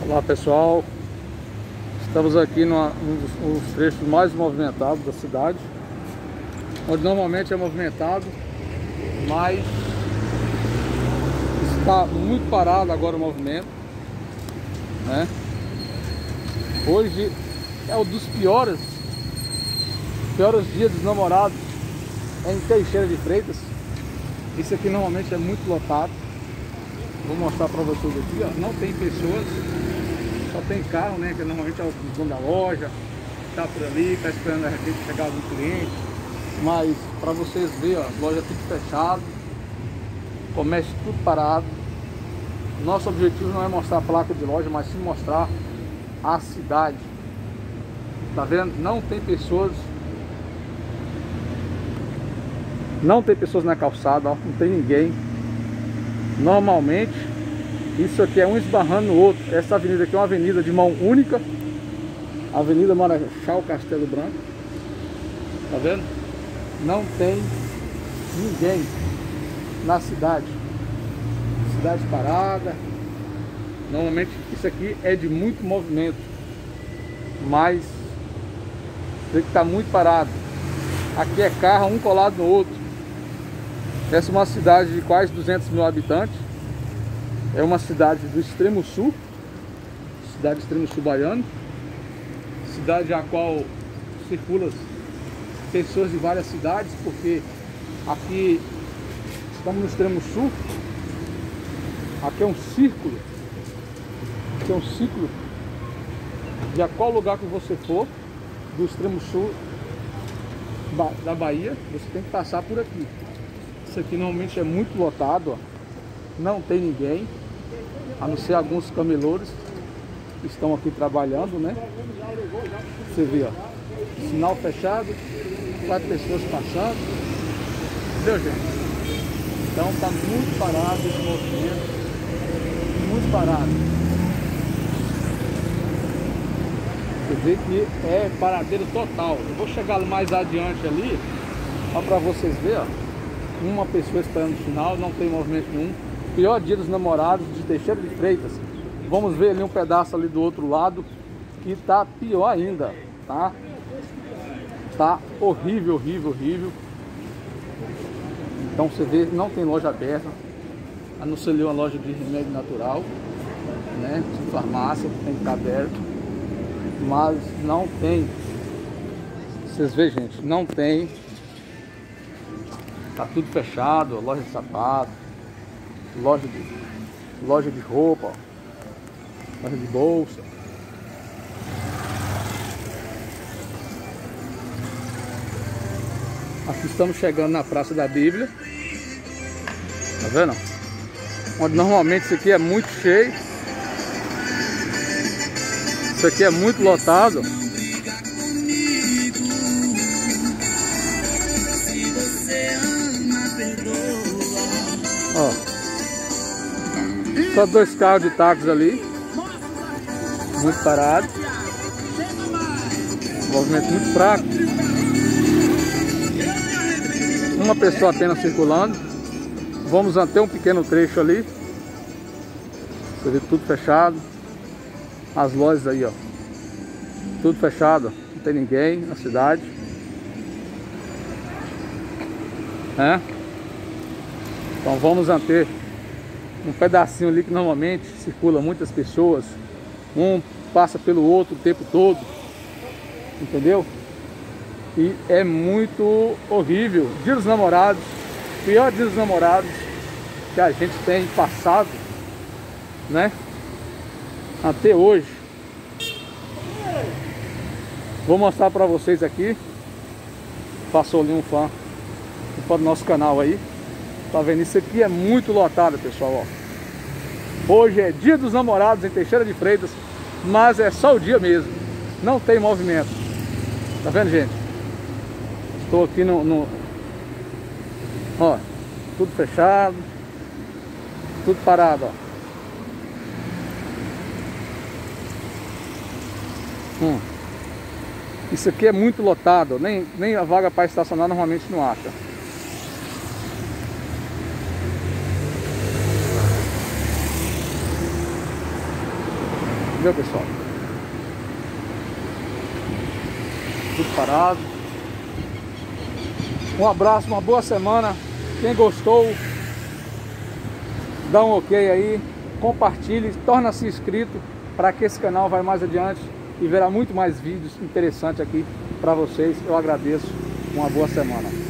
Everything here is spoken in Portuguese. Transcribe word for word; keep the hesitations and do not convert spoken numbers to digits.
Olá pessoal, estamos aqui num dos, dos trechos mais movimentados da cidade, onde normalmente é movimentado, mas está muito parado agora o movimento, né? Hoje é um dos piores, piores dias dos namorados em Teixeira de Freitas. Isso aqui normalmente é muito lotado. Vou mostrar para vocês aqui, ó. Não tem pessoas, só tem carro, né? Que normalmente é o dono da loja, tá por ali, tá esperando a repente chegar algum cliente. Mas para vocês verem, ó, a loja tudo fechado, comércio tudo parado. Nosso objetivo não é mostrar a placa de loja, mas sim mostrar a cidade. Tá vendo? Não tem pessoas. Não tem pessoas na calçada, ó, não tem ninguém. Normalmente, isso aqui é um esbarrando no outro. Essa avenida aqui é uma avenida de mão única, Avenida Marechal Castelo Branco. Tá vendo? Não tem ninguém na cidade. Cidade parada. Normalmente isso aqui é de muito movimento, mas tem que estar muito parado. Aqui é carro um colado no outro. Essa é uma cidade de quase duzentos mil habitantes. É uma cidade do extremo sul, cidade do extremo sul baiano, cidade a qual circula pessoas de várias cidades, porque aqui estamos no extremo sul. Aqui é um círculo, aqui é um ciclo de a qual lugar que você for do extremo sul da Bahia, você tem que passar por aqui. Isso aqui normalmente é muito lotado, ó. Não tem ninguém, a não ser alguns camelores que estão aqui trabalhando, né? Você vê, ó, sinal fechado, quatro pessoas passando, entendeu, gente? Então tá muito parado esse movimento, muito parado. Você vê que é paradeiro total. Eu vou chegar mais adiante ali, só para vocês verem, ó. Uma pessoa esperando o sinal, não tem movimento nenhum. Pior dia dos namorados de Teixeira de Freitas. Vamos ver ali um pedaço ali do outro lado, que tá pior ainda, tá? Tá horrível, horrível, horrível. Então você vê, não tem loja aberta, a não ser ali uma loja de remédio natural, né? De farmácia, que tem que estar aberto. Mas não tem. Vocês veem, gente, não tem. Tá tudo fechado, loja de sapato, loja de, loja de roupa, ó, loja de bolsa. Aqui estamos chegando na Praça da Bíblia. Tá vendo? Onde normalmente isso aqui é muito cheio. Isso aqui é muito lotado. Ó, só dois carros de táxi ali, muito parado, movimento muito fraco, uma pessoa apenas circulando. Vamos até um pequeno trecho ali, você vê tudo fechado, as lojas aí, ó, tudo fechado, não tem ninguém na cidade, é? Então vamos manter um pedacinho ali que normalmente circula muitas pessoas. Um passa pelo outro o tempo todo. Entendeu? E é muito horrível. Dia dos namorados, pior dia dos namorados que a gente tem passado, né? Até hoje. Vou mostrar pra vocês aqui. Passou ali um fã, um fã do nosso canal aí. Tá vendo? Isso aqui é muito lotado, pessoal, ó. Hoje é dia dos namorados em Teixeira de Freitas, mas é só o dia mesmo. Não tem movimento. Tá vendo, gente? Estou aqui no, no... Ó, tudo fechado. Tudo parado, ó. Hum. Isso aqui é muito lotado. Nem, nem a vaga para estacionar normalmente não acha. Entendeu, pessoal? Tudo parado. Um abraço, uma boa semana. Quem gostou, dá um ok aí, compartilhe, torna-se inscrito para que esse canal vá mais adiante e verá muito mais vídeos interessantes aqui para vocês. Eu agradeço. Uma boa semana.